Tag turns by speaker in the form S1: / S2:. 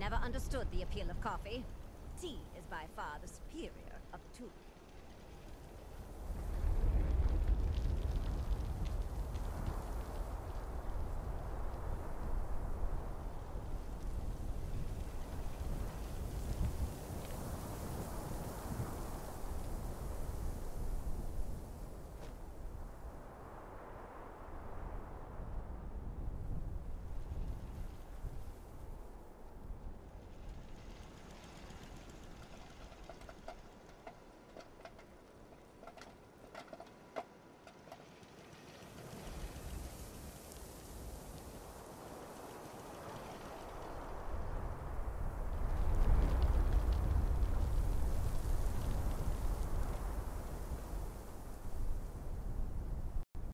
S1: never understood the appeal of coffee. Tea is by far the superior of the two.